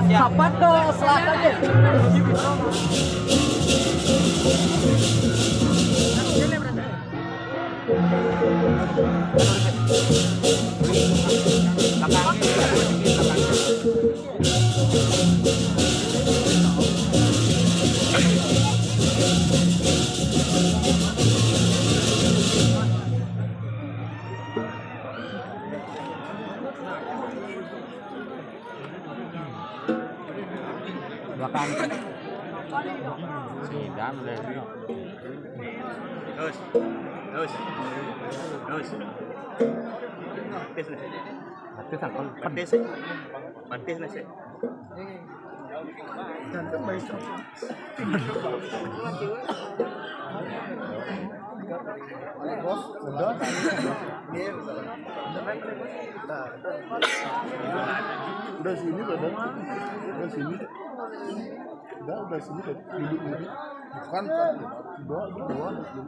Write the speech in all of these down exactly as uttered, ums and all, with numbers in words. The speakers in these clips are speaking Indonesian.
Sapat ke selatan deh. Belakang. Sidang lagi. Terus. Terus. Terus. Patis nih. Patis kan. Patis. Patis nih sih. Jangan baik. Bos, sudah. Udah sini udah. Udah sini. Udah udah sini duduk duduk. Bukan dua dua.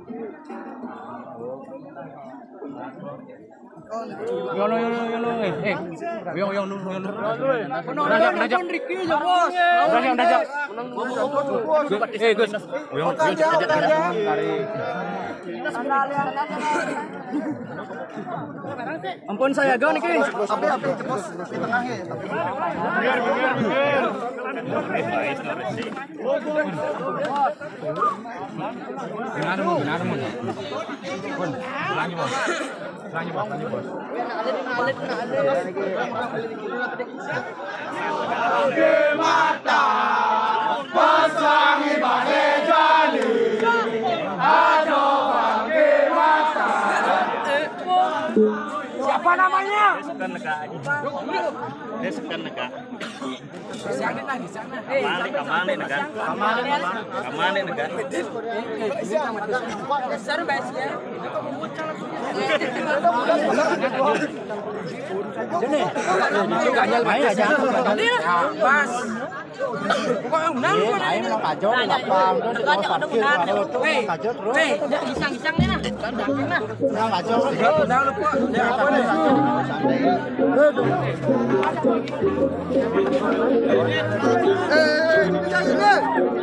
Yo lo yo lo yo lo eh eh. Yo yo lu yo lu. Penonton nonton Ricky aja bos. Udah yang dajak. Eh Gus. Yo yo tarik. Ampun saya gan iki. Tapi tapi bos di tengahnya. Biar biar biar. Benar mun, benar mun. Pun, lanjut bos. Lanjut bos, lanjut bos. Oke mata, pasangi bade jani. Aduh, oke mata. Siapa namanya? Desukan neka aja. Desukan neka. Sana tadi sana. Kamane kamane neka. Kamane kamane neka. Besar basnya. Sini. Juga nyal main aja. Pas. Pokoknya menang gua nih. Ayo lang kajot, lapang terus terus parkir baru tuh kajot terus. Weh, isang-isang nih nah. Tandangin nah. Nah kajot. Udah lu kok. Ya apa nih? Eh, jangan sini.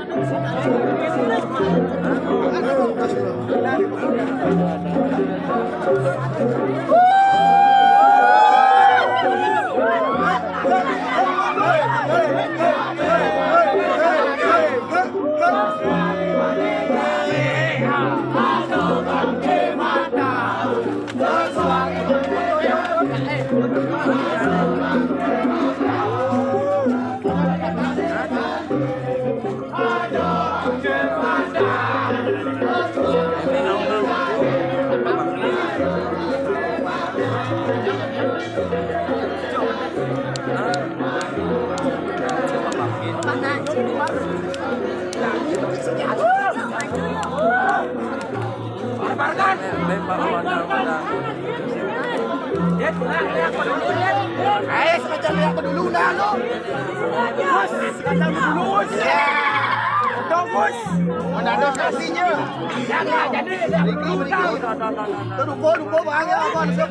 Ayo semacam lihat dulu dah lo. Bos, kacang dulu. Dong bos. Mana ada nasinya? Jangan jadi Riki, Riki. Tuh dupo dupo bang ya apa sih?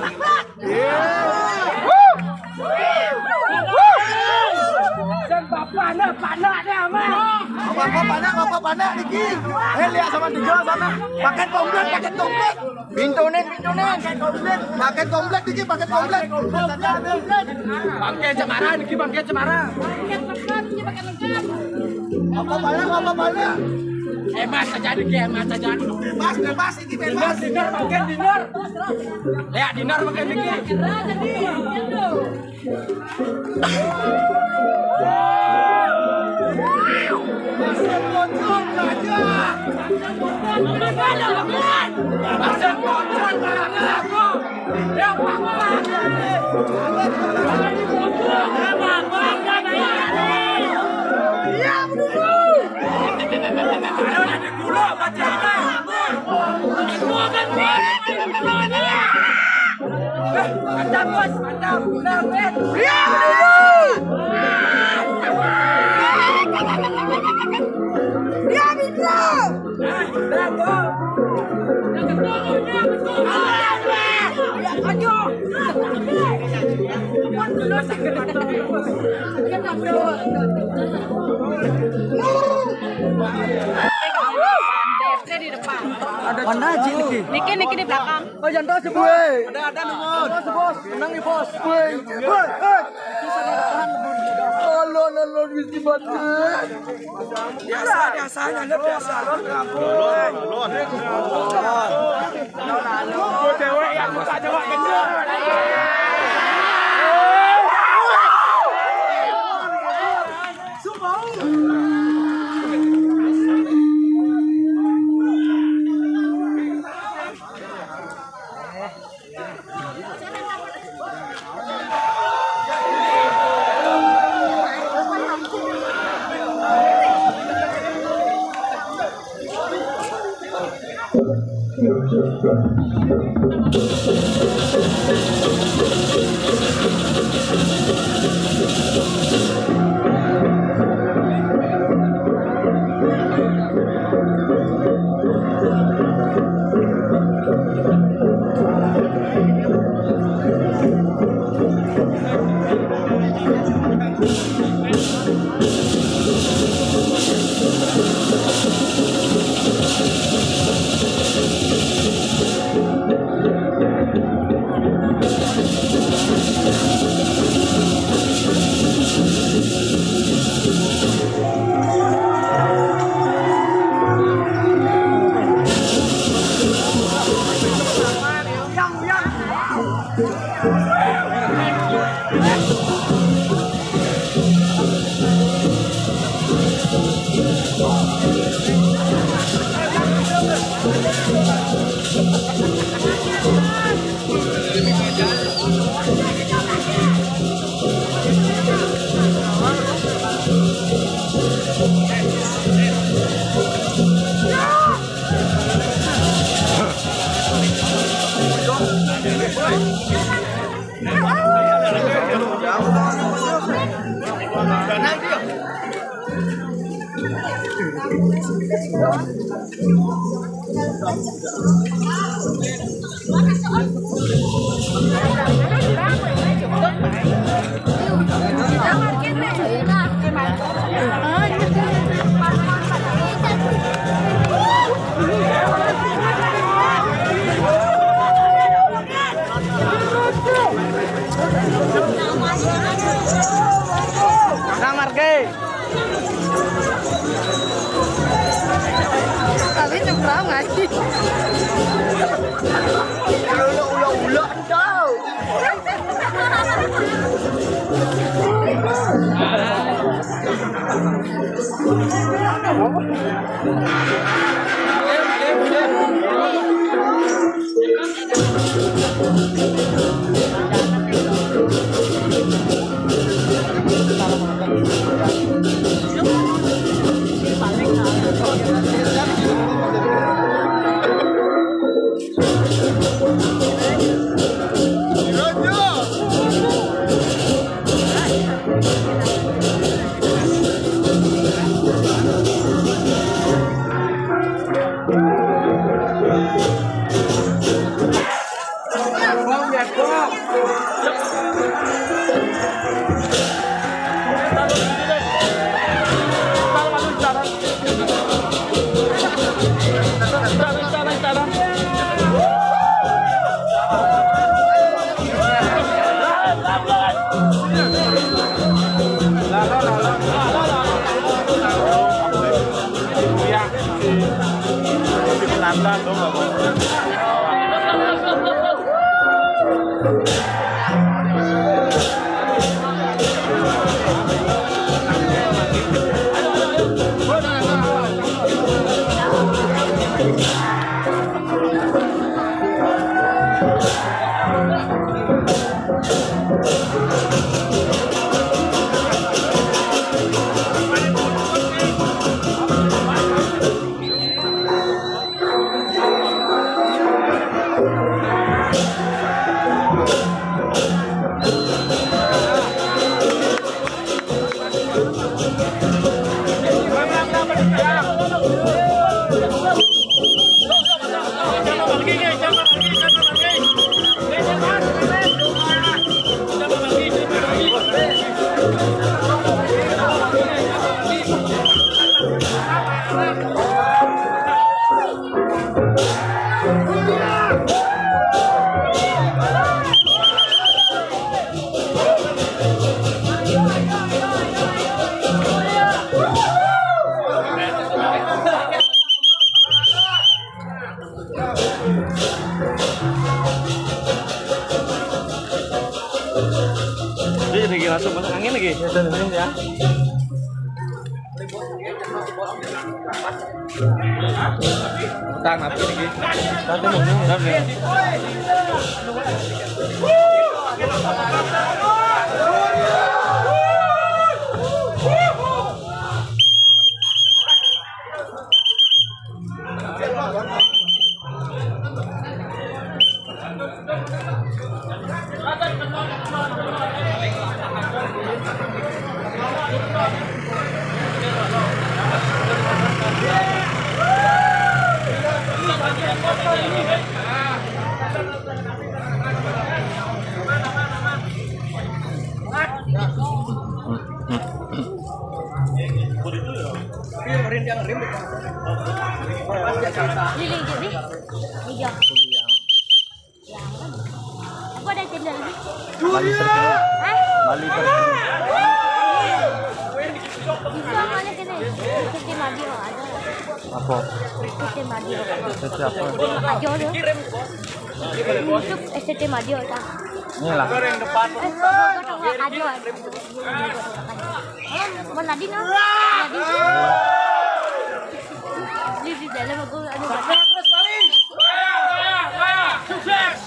Dan bapak nak panak dia mah. Bapak panak, bapak panak Riki. Eh lihat sama tiga sana. Paket komplit, paket komplit. Pintunin, pintunin. Paket komplit Riki, paket komplit. Bangke cemara, Niki bangke cemara. Bapak panak, bapak panak. Hemat saja Niki, hemat saja. Bebas, bebas ini Dinner, bebas. dinner, bangke dinner. Lihat dinner bangke Niki. Masuk pocong aja. Masuk pocong barangnya aku. Ya Pak. Iya betul. Ayo nanti dulu baca apa? Semua kan mantap bos, mantap. Benar Ben. Iya betul. Iya betul. Benar bos. Yang kedua, yang kedua. Ayo. Di depan. Mana Ji Niki? Niki Niki di belakang. Oh Janto si bos. Ada ada nomor. Bos bos, tenang nih bos. Woi, woi, eh. Bisa tahan bos. Oh lo lo lo mesti banget. Biasa biasa ada biasa. Lo lo lo. Cewek yang buka cewek kenceng. Tapi nyebrang lagi. Ulo-ulo tau. langsung masuk angin lagi. Ya. Tang apa ini? Satu mungkin. Liling jadi, iya. Aku ada channel ini. Bali terkenal. Bali terkenal. Bisa mana kene? Kita madio ada. Apa? Kita madio. Siapa? Ajo tu. YouTube S T Madio tak. Ini lah. Eh, Ajo. Mana di no? Di. Di di dalam aku ada. Terus balik. Sukses.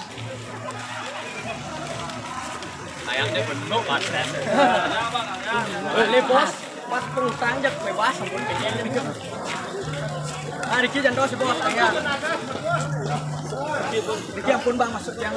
Ayamnya penuh banget. Ini bos, pas perutang jak bebas ampun kayaknya dikit. Ah, Riki jangan terus bos, ya. Riki ampun bang masuk yang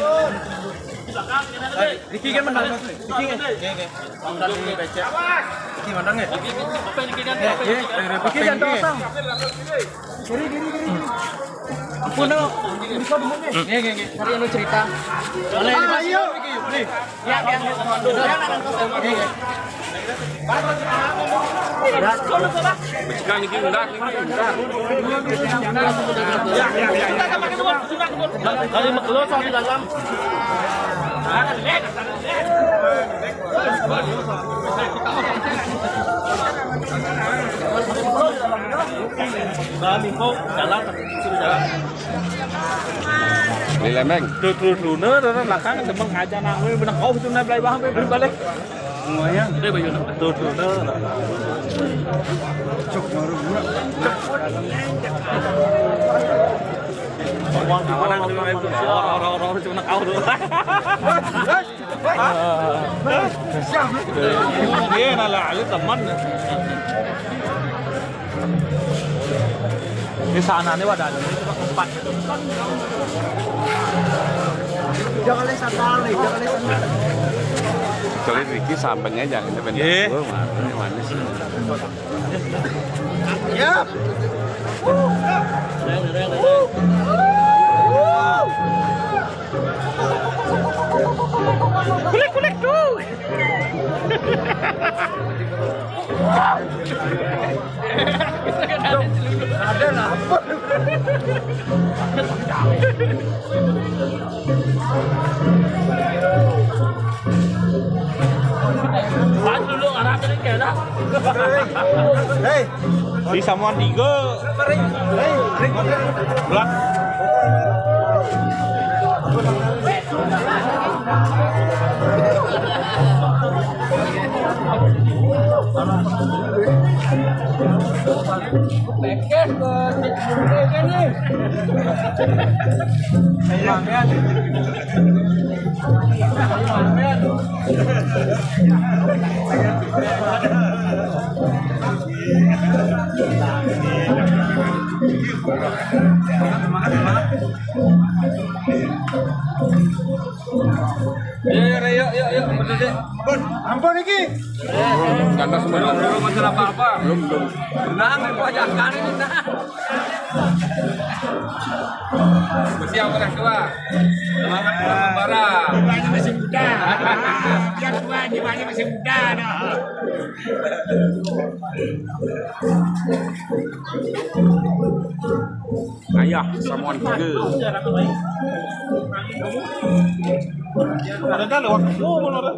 Riki kan menang. Riki kan. Mandan ini becek. Riki menang ya. Riki jangan terus bang. Giri giri giri. Ampun no. Bisa demunnya. Nggih nggih nggih. Hari anu cerita. Boleh. Ayo. Ya ya. Nggih. Sekarang ini enggak, enggak. Ya ya ya. Kali makhluk di dalam. Kami kok dalam suruh jalan. Lelembeng. Từ từ từ nữa đó là khác thì bằng hai cha nào với bên khâu chúng ta bay ba bên bên balik. Ngồi nhá. Đây bây giờ từ từ nữa là chụp nó đúng Quan thì quan thì em cũng rõ rõ rõ chúng nó cao được. Thế là lại lấy tầm mắt nữa. Di sana nih wadah ini empat. Jangan lihat sana, jangan lihat sana. Kecuali Ricky sampingnya jangan sampai jauh, mana manis. Ya. Kulik kulik tuh. Ada lah. Pas dulu arah tadi kena. Hei, Di Samuan tiga. hei, Belak. Yuk, yuk, yuk, yuk, bener deh. Ampun Niki. Karena semuanya Belum masalah apa-apa. belum belum. Nah, aku ajakan ini nah. Siap orang tua. Selamat lebaran. Jiwanya masih muda. Yang tua jiwanya masih muda. Ayah Samuan tiga. Ada dah lewat. Oh, mana?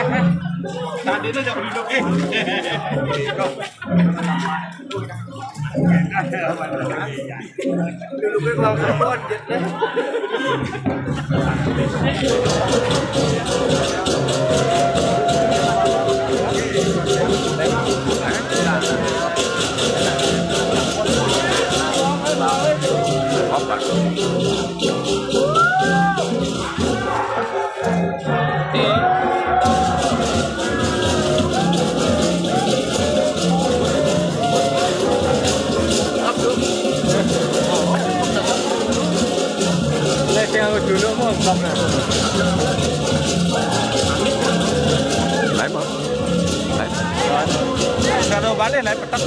Tadi tu jangan duduk eh. Lấy mà. Lấy. Kalau balik naik petak.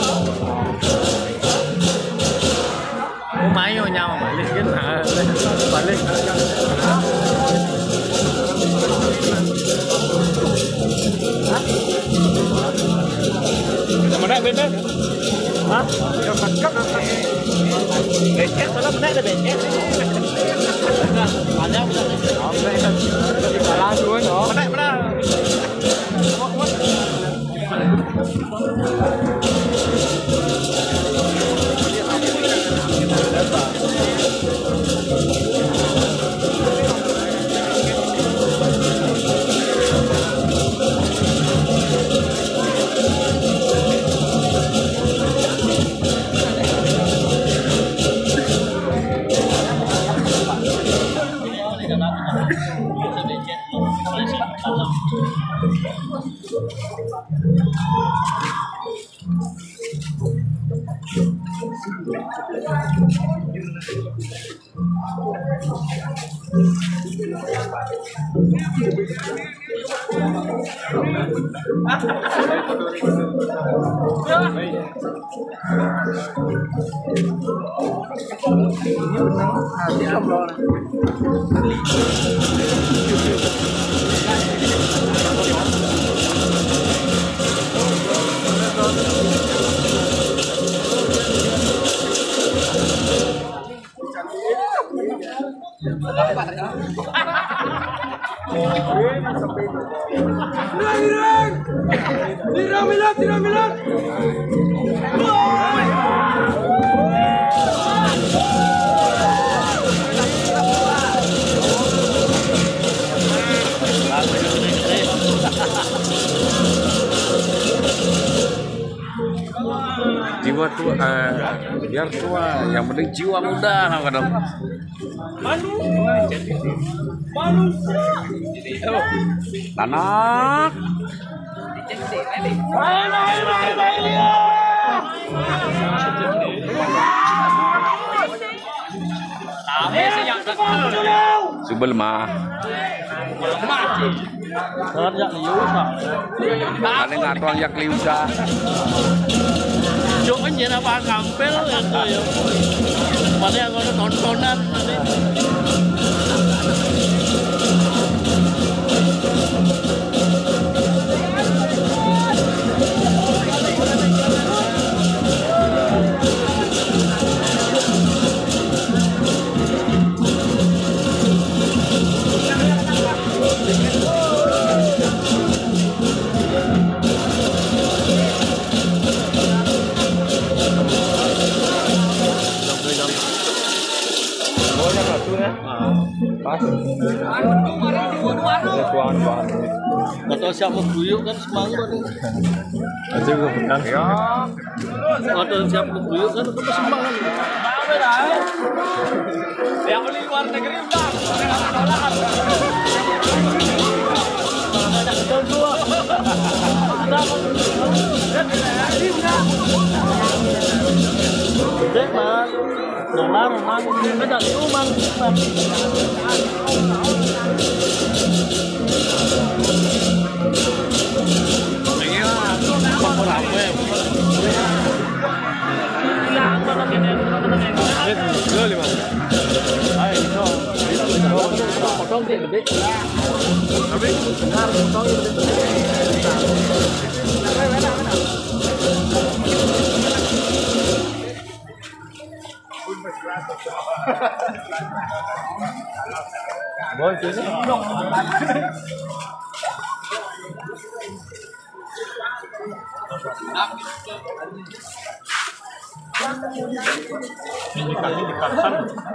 Máy nhau nhau balik kan balik. Mana bener? Hah? Yang petak. Becek salah benar ada becek. Ada benar. Kalah dua no. Benar benar. Tirang milat, tirang milat. Jiwa tua, eh, biar tua, yang penting jiwa muda, kadang. Anak. Subel mah. Ada ngatuang yak liusa. Cuma jadi apa kampel itu ya. Mana yang ada tontonan nanti. Atau siapa guyuk kan semangat nih. Aja gue benar. Ya. Atau siapa guyuk kan tetap semangat. Yang beli luar negeri udah. Ada betul dua. Dek mas, dolar mang, beda itu mang. Potong sih gede. Tapi harus potong gede. Boy, sini. Ini dikatakan.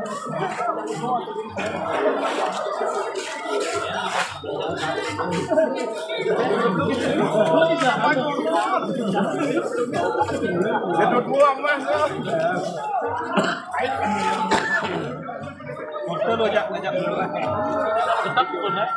Sedot buang mas. Motor lo jak ngajak dulu. Tetap benar.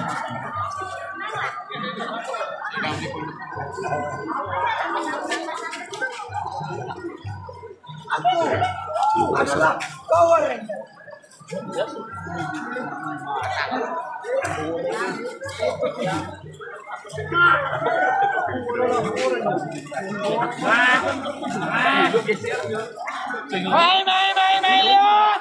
Mai mai mai mai lihat.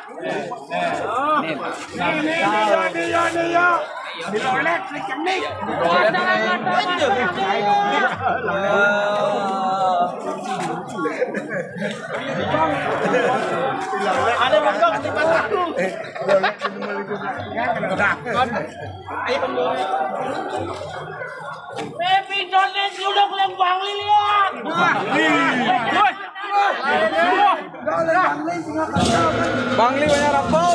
Ada bangkok di pasarku. Baby donen duduk lembang lihat. Bangli banyak rampau.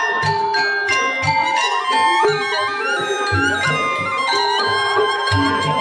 Thank you.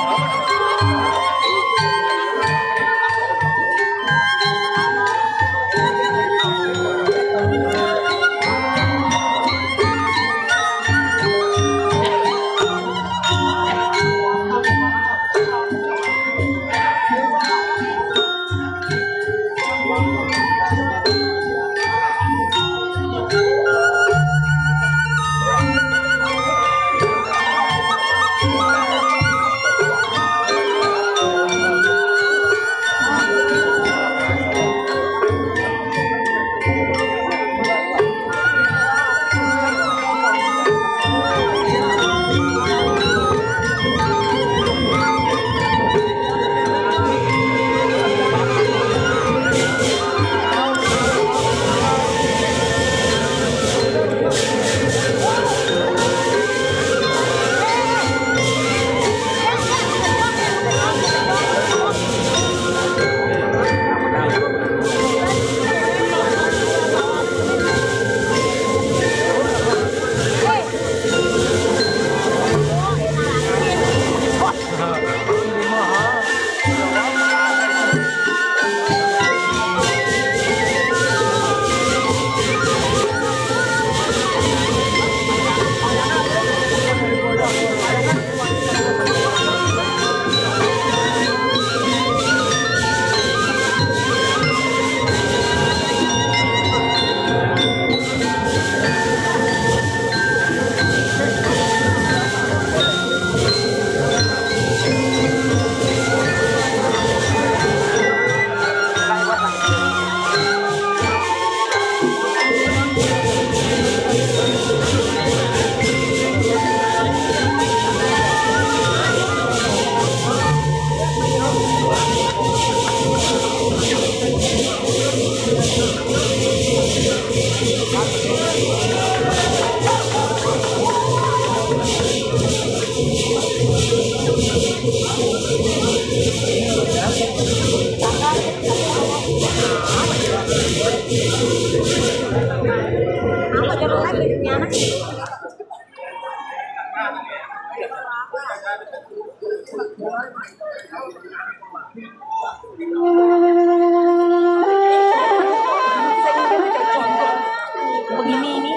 Begini ini.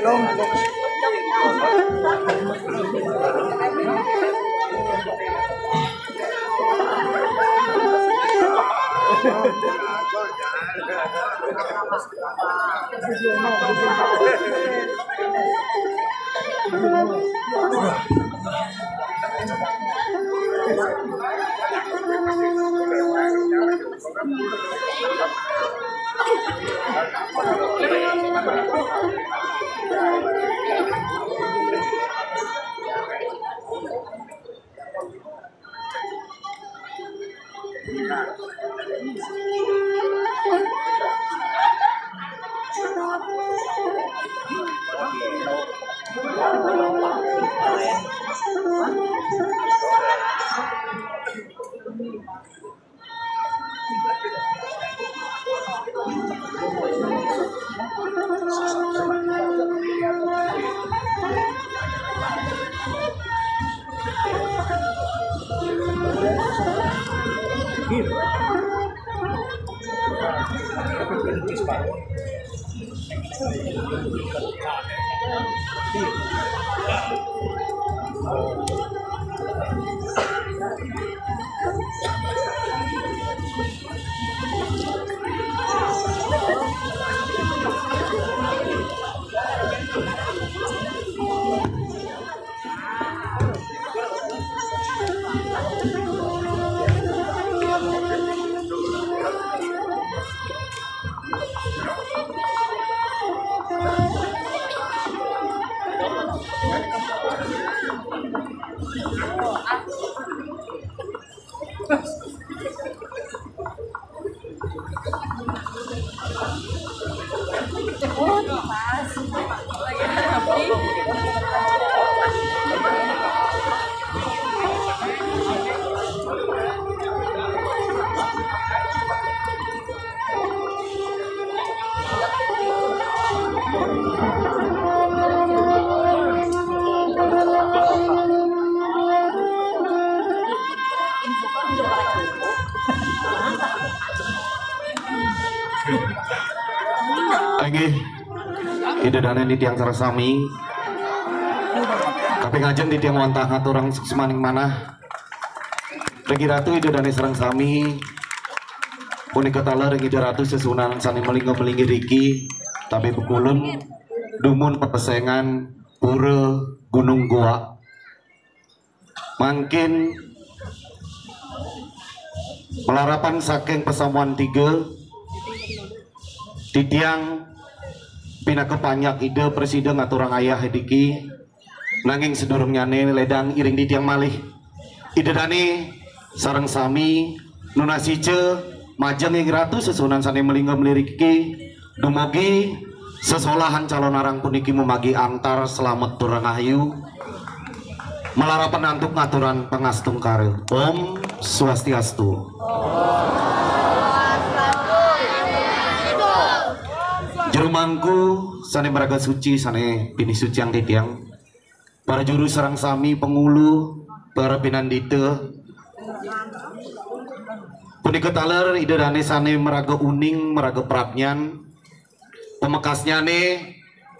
Lagi ide dana di tiang sarasami tapi ngajeng di tiang wantah orang semaning mana lagi ratu ide dana sarang sami unik katalar ide ratu sesunan sani melingga melinggi riki tapi bekulun dumun pepesengan pura gunung gua mungkin melarapan saking pesamuan tiga di tiang pina kepanyak ide presiden aturang ayah hediki nanging sedurung nyane ledang iring di tiang malih ide dani sarang sami nunasice majeng yang ratu sesunan sane melingga meliriki dumugi sesolahan calon arang puniki memagi antar selamat turang ayu melarapan antuk ngaturan pengastung karil Om Swastiastu. Jerumangku sane meraga suci sane pini suci yang titiang para juru serang sami pengulu para pinandite puni ketaler ide dane sane meraga uning meraga prapnyan pemekasnya ne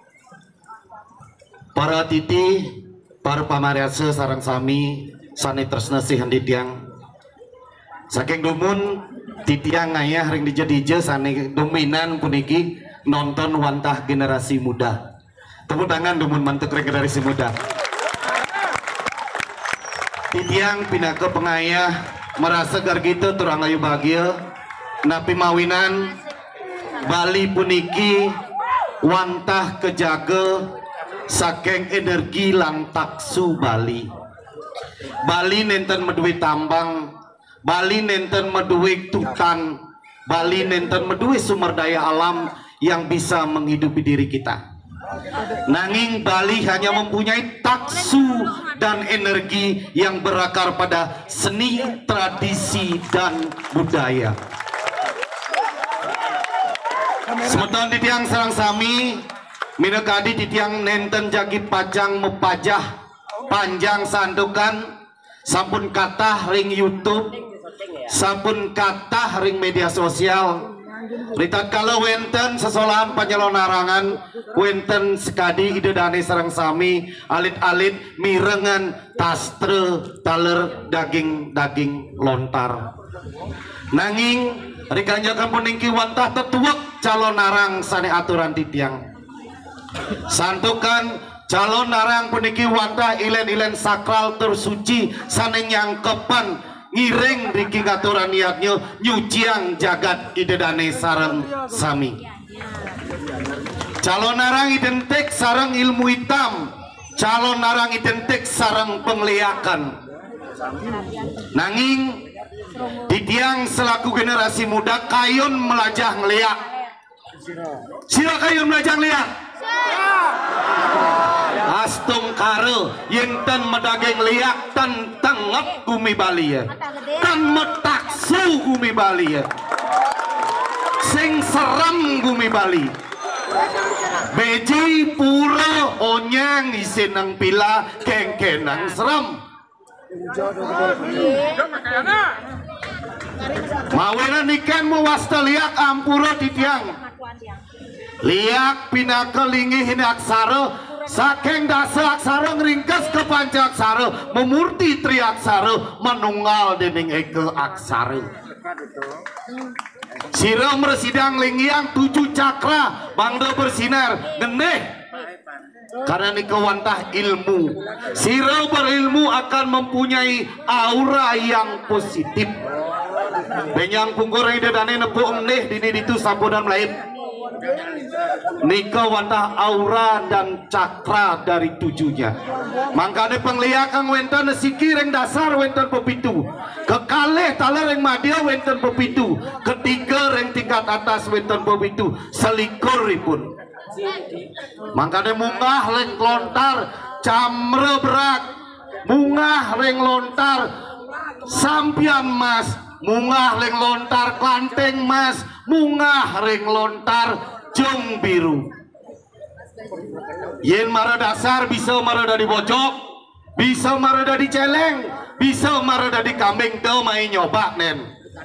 para titi para pamariase sarang sami sane tresna sih handitiang saking dumun titiang ngayah ring dije-dije sane dominan puniki nonton wantah generasi muda. Tepuk tangan dumun mantuk generasi muda. Titiang pinaka pengayah merasa gargito turang ayu bahagia napi mawinan Bali puniki wantah kejaga saking energi lang taksu Bali. Bali nenten meduwi tambang, Bali nenten meduwi tutan, Bali nenten meduwi sumber daya alam yang bisa menghidupi diri kita. Nanging Bali hanya mempunyai taksu dan energi yang berakar pada seni, tradisi, dan budaya. Semeton di tiang sarang sami minekadi di tiang nenten jagi pajang mepajah panjang sandukan sampun kathah ring YouTube, sampun kathah ring media sosial. Ritat kalau wenten sesolahan panyelon narangan, wenten sekadi ide dane sareng sami alit-alit mirengan tastre taler daging-daging lontar. Nanging rikanjakan puningki wantah tetuwek calon narang sane aturan titiang. Santukan calon narang puniki wantah ilen-ilen sakral tersuci sane nyangkepan ngiring riki ngaturan niatnya nyuciang jagat idedane sareng sami. Calon narang identik sareng ilmu hitam, calon narang identik sareng pengliakan. Nanging titiang selaku generasi muda kayun melajah ngeliak. Sila kayun melajah ngeliak. Astung kare yenten medageng liak tan tengep gumi Bali ya, tan metaksu gumi Bali ya, sing serem gumi Bali. Beji pura onyang isinang pila kengkenang serem. Mawenan ikan mewasta liak ampura titiang. Liak pinaka lingihin aksara saking dasa aksara ngeringkas ke panca aksara memurti tri aksara menunggal dening eke aksara. Sira meresidang lingiang tujuh cakra bangda bersinar geneh karena nika wantah ilmu. Sira berilmu akan mempunyai aura yang positif. Benyang pungkur ide dane nepu emneh dini ditu sampunan lain. Nika wantah aura dan cakra dari tujuhnya. Mangkane pengliakan wenten siki ring dasar wenten pepitu, kekalih taler ring madya wenten pepitu, ketiga ring tingkat atas wenten pepitu, selikuripun. Mangkane munggah ring lontar camre berak, munggah ring lontar sampian mas, munggah ring lontar klanteng mas, munggah ring lontar jong biru. Yen mara dasar bisa mara dari bojok, bisa mara dari celeng, bisa mara dari kambing teu main nyoba nen.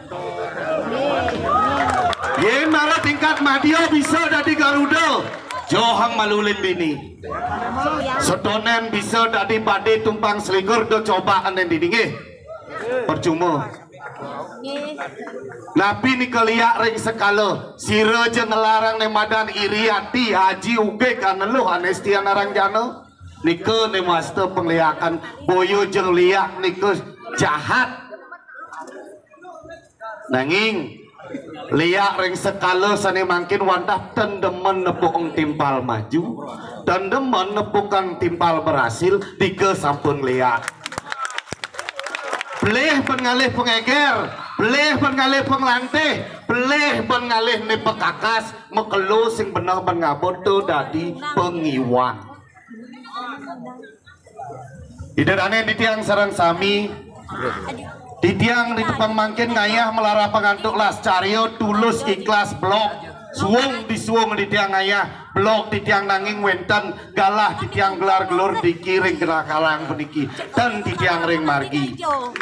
Yen mara tingkat madya bisa dari garuda, johang malulin bini. Sedonen bisa dari bade tumpang selikur do cobaan nen didinge. Percuma. Nabi ni keliak ring sekala sira je ngelarang ne madan iriati haji uge kana lu anestia narang jana nika ne master pengliakan boyo jeung liak nika jahat. Nanging liak ring sekala sane mangkin wantah tendemen nepuk timpal maju, tendemen nepukan timpal berhasil dike sampun liak. Beleh pengalih pengeger, beleh pengalih penglanteh, beleh pengalih ne pekakas, mekelo sing bener ben ngaboto dadi pengiwang. Idadane ditiang sareng sami, ditiang di tepang mangkin ngayah melara pengantuk las cario tulus ikhlas blok. Suwung disuwung di tiang ayah blok di tiang nanging wenten galah di tiang gelar gelur dikiring kena kalang peniki dan di tiang ring margi.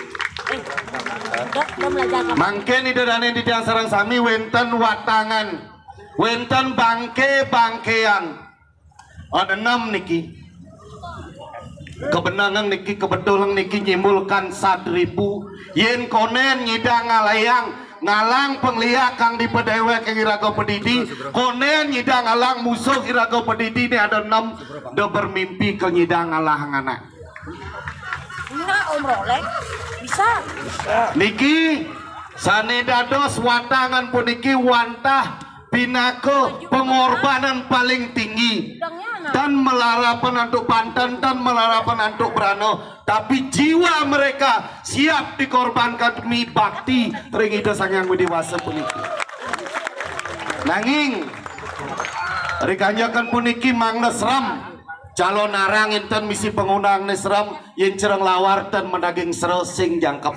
Mangken ide dane di tiang sarang sami wenten watangan, wenten bangke bangkean. Ada enam niki. Kebenangan niki kebetulan niki nyimbulkan sadribu yen konen nyidang ngalayang ngalang pengliak kang di pedewek yang iraga pedidi konen nyidang ngalang musuh iraga pedidi ini ada enam do bermimpi ke nyidang ngalang anak. Enggak Om Rolek bisa. Niki sane dados watangan puniki wantah pinake pengorbanan paling tinggi dan melara penantuk Banten dan melara penantuk Brano, tapi jiwa mereka siap dikorbankan demi bakti ring ida sang yang dewasa puniki. Nanging rikanjakan puniki mang nesram calon narang enten misi pengundang nesram yen cereng lawar dan mendaging sero sing jangkep.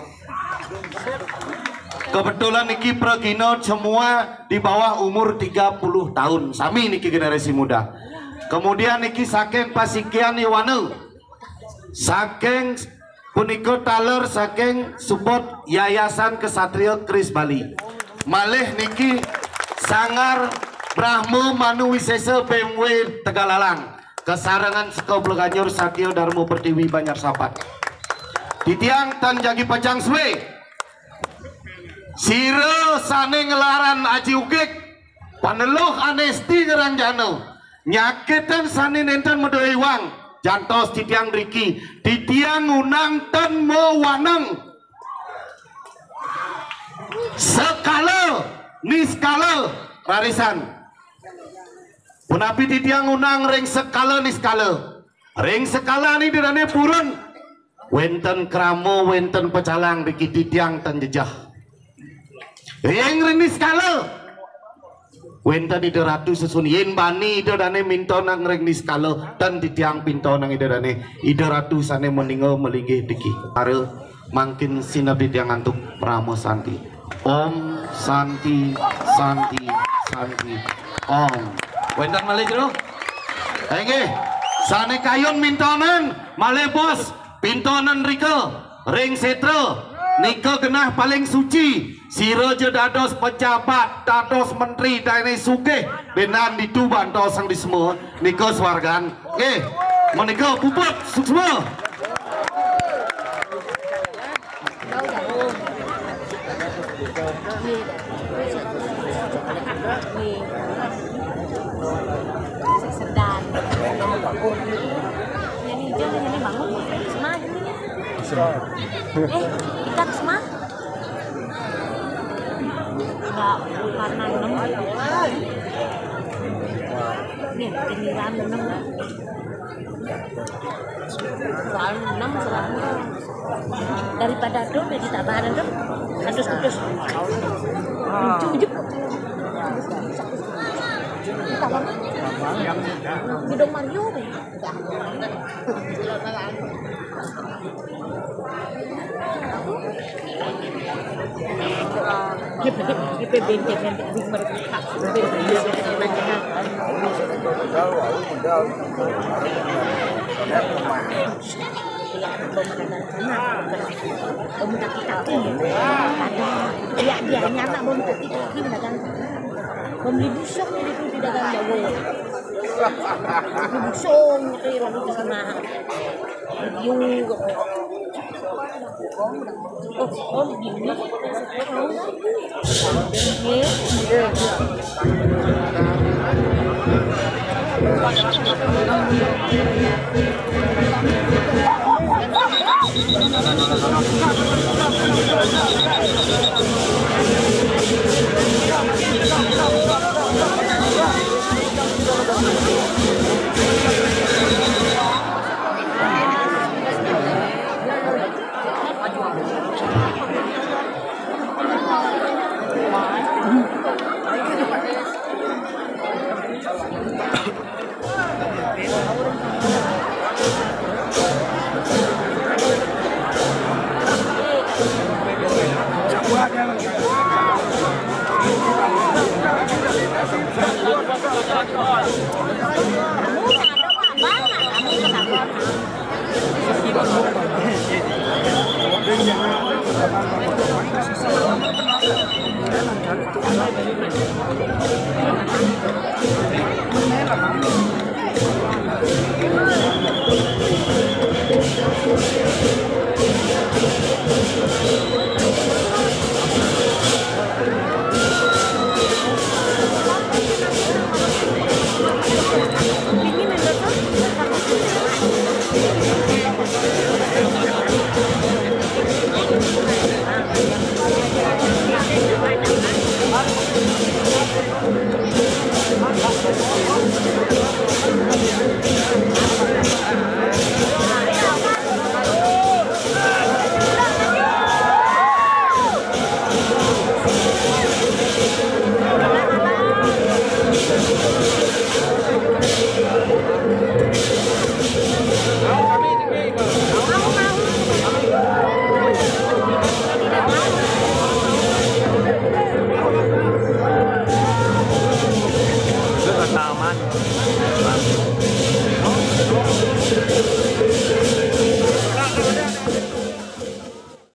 Kebetulan niki pregino semua di bawah umur tiga puluh tahun, sami niki generasi muda. Kemudian niki saking pasikian iwanu, saking punika taler saking support Yayasan Kesatria Kris Bali. Malih niki Sangar Brahmo Manu Wisesa B M W Tegalalang. Kesarangan saka Bleganyur Satya Darmo Pertiwi Banjar Sapat. Titiang tan jagi pacang suwe. Sira sane ngelaran aji ugik. Paneluh anesti ngeranjano. Nyakitan sane nenten medoi wang. Jantos titiang riki. Titiang unang ten mewanang. Sekala niskala barisan. Punapi titiang unang ring sekala niskala. Ring sekala ni dirane purun. Wenten kramo wenten pecalang riki titiang tan jejah. Ring ring niskala. Wenten ide ratu sesun yen bani ide dane minto nang ring niskala tan titiang pinto nang ide dane ide ratu sane meningo melinggih diki. Are mangkin sinabdi tiang antuk Pramo Santi. Om Santi Santi Santi Om. Wendang malih jero. Nggih. Sane kayun mintonan malih bos pintonan rika ring setra nika genah paling suci. Sira je dados pejabat, dados menteri daerah sugih benan dituban to sang di semua nika swargan. Nggih. Menika puput semua. Sedang. Ini hijau ini bangun. Semah ini. Eh, kita semah. Enggak karena enam. Nih, keniran enam. Soal enam selalu. Daripada dong, jadi tambahan dong. Kudus-kudus. Ujuk-ujuk. Kita apa? Hidung Mario nih. Kita bentuk bentuk mereka. Bom kaki-kaki dia dia nyata bom kaki-kaki dagang bom di busuk itu di dagang Jawa di busuk itu lalu di sana yuk oh oh gini Thank you.